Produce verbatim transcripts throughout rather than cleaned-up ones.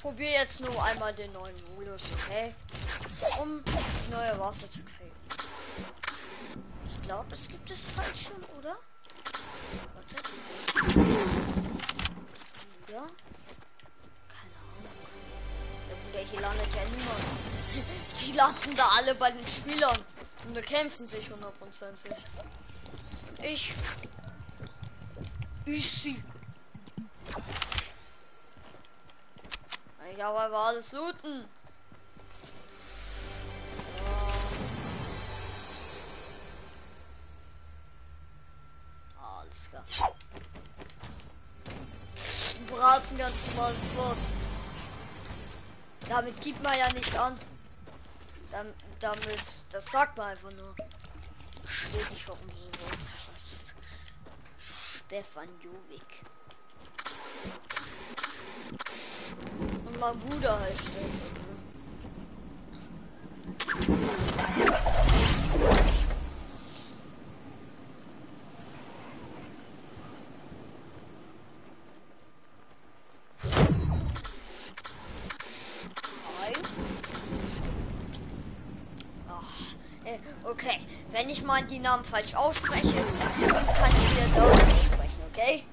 probiere jetzt nur einmal den neuen Modus, okay? Um die neue Waffe zu kriegen. Ich glaube, es gibt es falsch schon, oder? Warte. Oder? Keine Ahnung. Ja, Bruder, hier landet ja niemand. Die landen da alle bei den Spielern. Und bekämpfen sich hundertprozentig. Ich. Ich sie. Ich habe aber alles looten. Oh, alles klar. Braten, ganz normales Wort. Damit gibt man ja nicht an. Damit, damit das sagt man einfach nur. Steht nicht, warum du sowas schreibst. Stefan Jovic. Und mein Bruder heißt Stefan. Okay, wenn ich mal die Namen falsch ausspreche, kann ich dir da aussprechen, okay?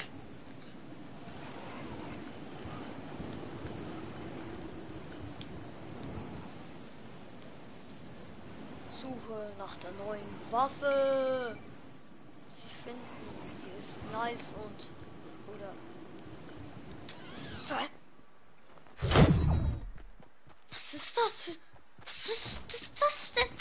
Suche nach der neuen Waffe. Sie finden, sie ist nice und oder was ist das? Was ist, was ist das denn?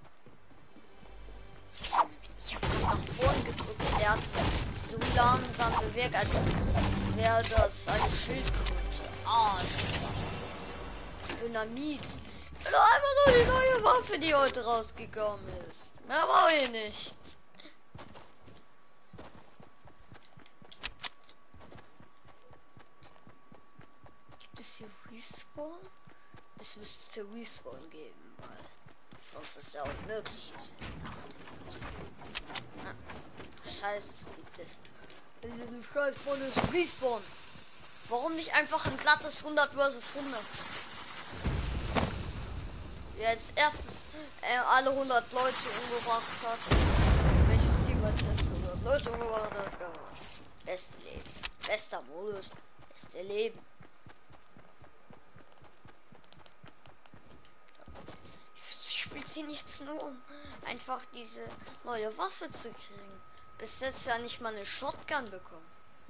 Ich habe nach vorn gedrückt. Der hat so langsam bewegt, als wäre das eine Schildkröte. Ah, das war Dynamit. Ich will einfach nur die neue Waffe, die heute rausgekommen ist. Mehr brauche ich nicht. Gibt es hier Respawn? Es müsste Respawn geben, weil sonst ist ja unmöglich. Ah, Scheiße, gibt es. In diesem Scheiß-Spawn ist Respawn. Warum nicht einfach ein glattes hundert versus hundert? Jetzt erstes äh, alle hundert Leute umgebracht hat. Welches Team als erstes hundert Leute umgebracht hat. Ja. Beste Leben. Bester Modus. Beste Leben. Ich spiele sie nichts nur um einfach diese neue Waffe zu kriegen. Bis jetzt ja nicht mal eine Shotgun bekommen.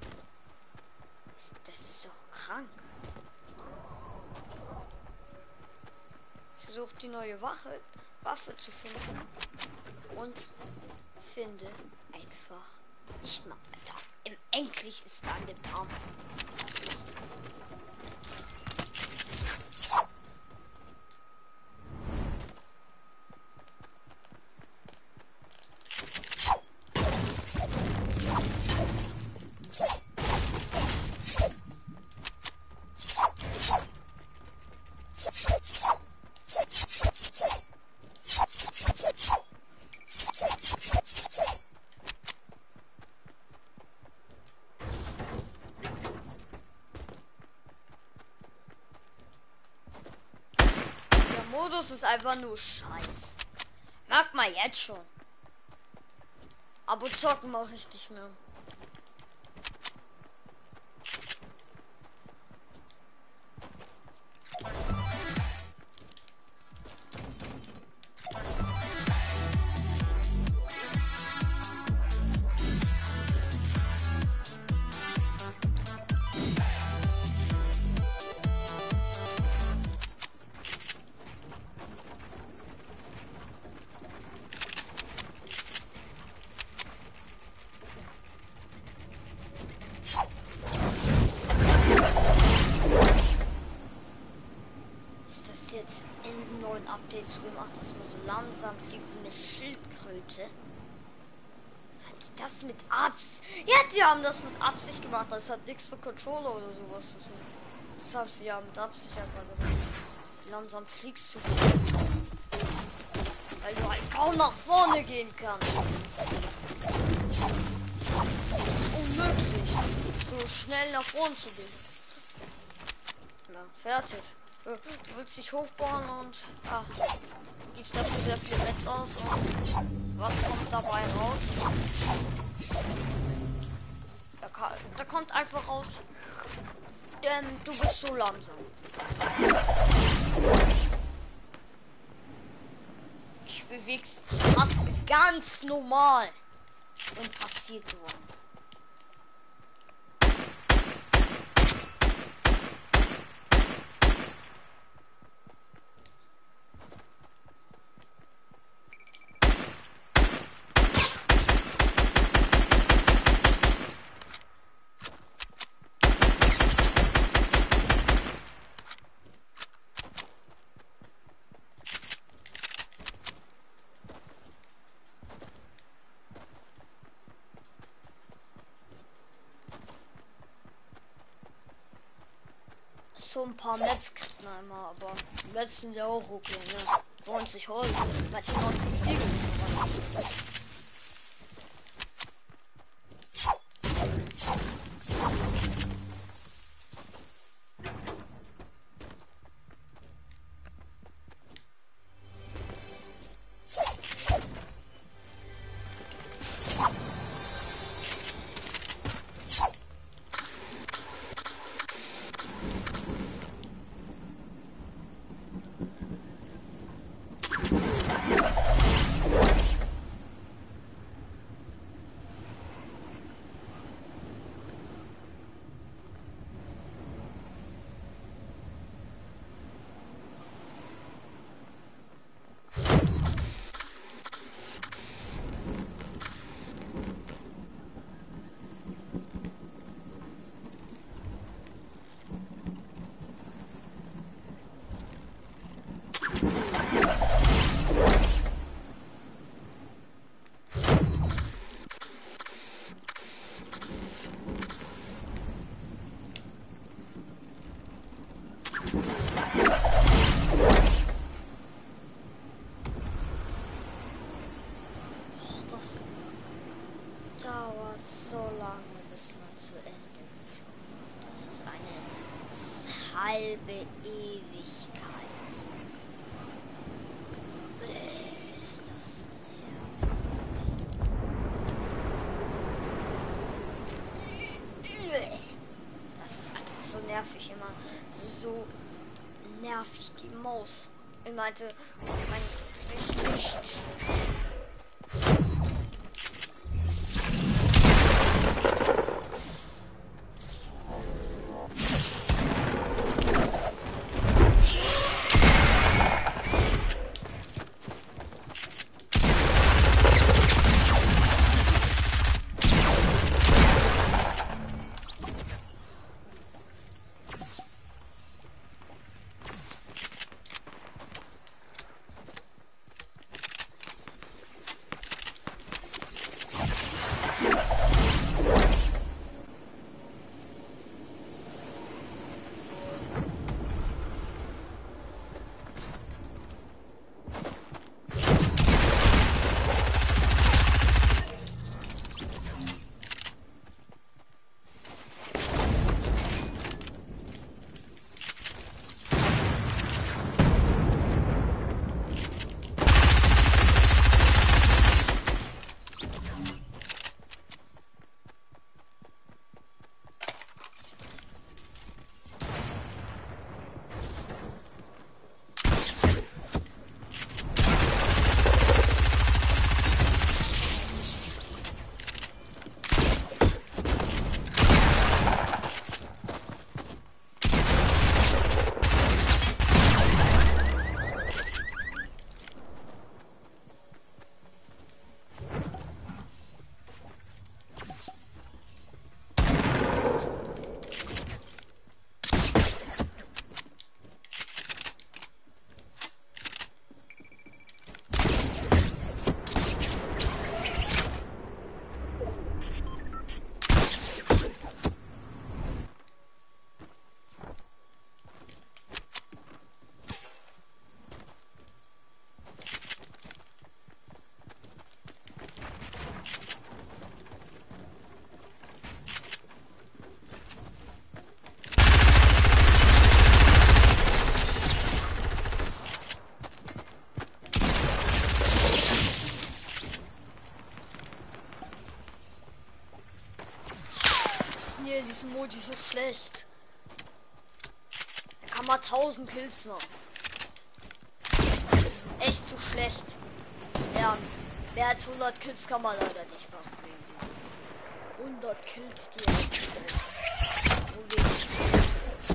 Das ist doch krank. Ich versuche die neue Waffe, Waffe zu finden und finde einfach nicht mal da. Im endlich ist da an dem Arm. Modus ist einfach nur Scheiß. Merkt mal jetzt schon. Aber zocken mache ich nicht mehr. Updates gemacht, dass man so langsam fliegt wie eine Schildkröte. Haben die das mit Absicht? Ja, die haben das mit Absicht gemacht. Das hat nichts für Controller oder sowas zu tun. Das haben sie ja mit Absicht einfach gemacht. Langsam fliegst du. Weil du halt kaum nach vorne gehen kannst. Das ist unmöglich, so schnell nach vorne zu gehen. mehr. Fertig. Du willst dich hochbauen und ah, gibst dafür sehr viel Netz aus und was kommt dabei raus? Da, kann, da kommt einfach raus, denn du bist so langsam. Ich bewegst fast ganz normal und passiert so. So ein paar Metz kriegt man immer, aber Metz sind ja auch okay, ne? neunzig Holz, manche neunzig Ziegel und so weiter. Das dauert so lange, bis man zu Ende kommt. Das ist eine halbe Ewigkeit. Ist das nervig. Das ist einfach so nervig immer. So nervig die Maus. Ich meinte, mein Licht. denn hier in diesem Modi so schlecht? Da kann man tausend Kills machen. Das ist echt zu schlecht. Ja, mehr als hundert Kills kann man leider nicht machen wegen diesem hundert Kills, die er hat. Nur wegen diesem Kills.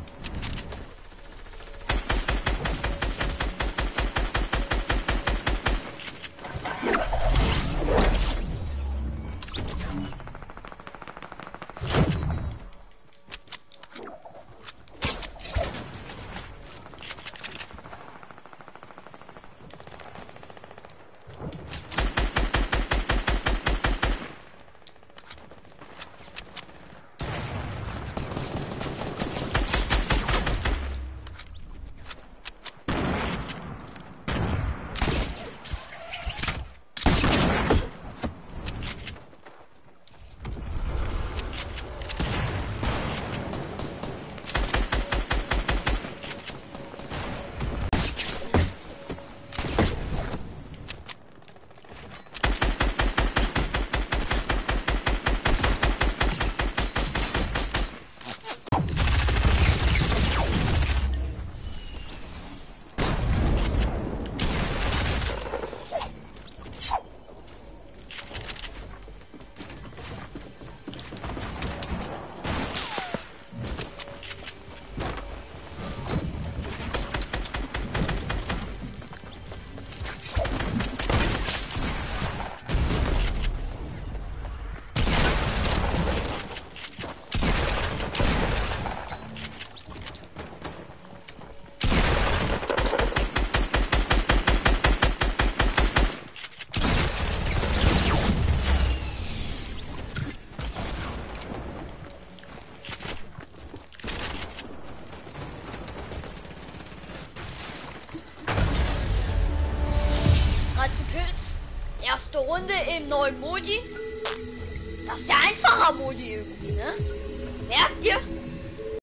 Erste Runde im neuen Modi. Das ist ja einfacher Modi irgendwie, ne? Merkt ihr?